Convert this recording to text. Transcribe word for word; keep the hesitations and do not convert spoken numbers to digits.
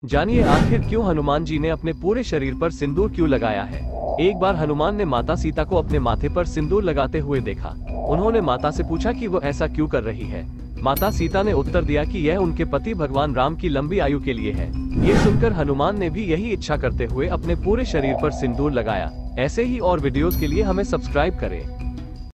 जानिए आखिर क्यों हनुमान जी ने अपने पूरे शरीर पर सिंदूर क्यों लगाया है। एक बार हनुमान ने माता सीता को अपने माथे पर सिंदूर लगाते हुए देखा। उन्होंने माता से पूछा कि वो ऐसा क्यों कर रही है। माता सीता ने उत्तर दिया कि यह उनके पति भगवान राम की लंबी आयु के लिए है। ये सुनकर हनुमान ने भी यही इच्छा करते हुए अपने पूरे शरीर पर सिंदूर लगाया। ऐसे ही और वीडियोस के लिए हमें सब्सक्राइब करें।